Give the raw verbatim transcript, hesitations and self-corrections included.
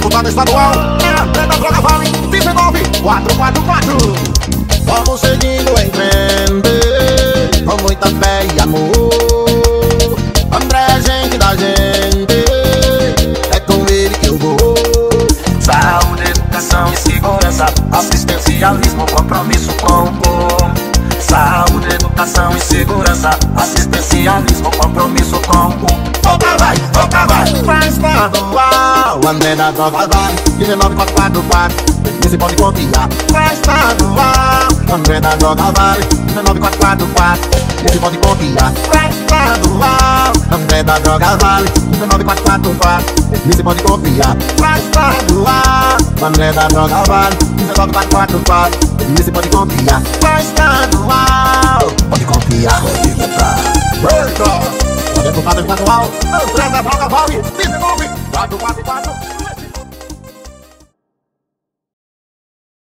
deputado estadual é André da Droga Vale, dezenove quatro quatro quatro. Vamos seguindo em frente, com muita fé e amor. André é gente da gente, é com ele que eu vou. Saúde, educação e segurança, assistencialismo, compromisso com o povo. Saúde, educação e segurança, assistencialismo, compromisso com o povo. Volta vai, volta vai, pra estadual André da Droga Vale, dezenove quatro quatro quatro. Você pode confiar. Pra estadual André da Droga Vale, dezenove quatro quatro quatro. Você pode confiar. Pra estadual André da Droga Vale, dezenove quatro quatro quatro. Você pode confiar. Pra estadual André da Droga Vale, dezenove quatro quatro quatro. Você pode confiar. Pra estadual pode confiar. Pode votar. Deputado estadual André da Droga Vale, dezenove quatro quatro quatro.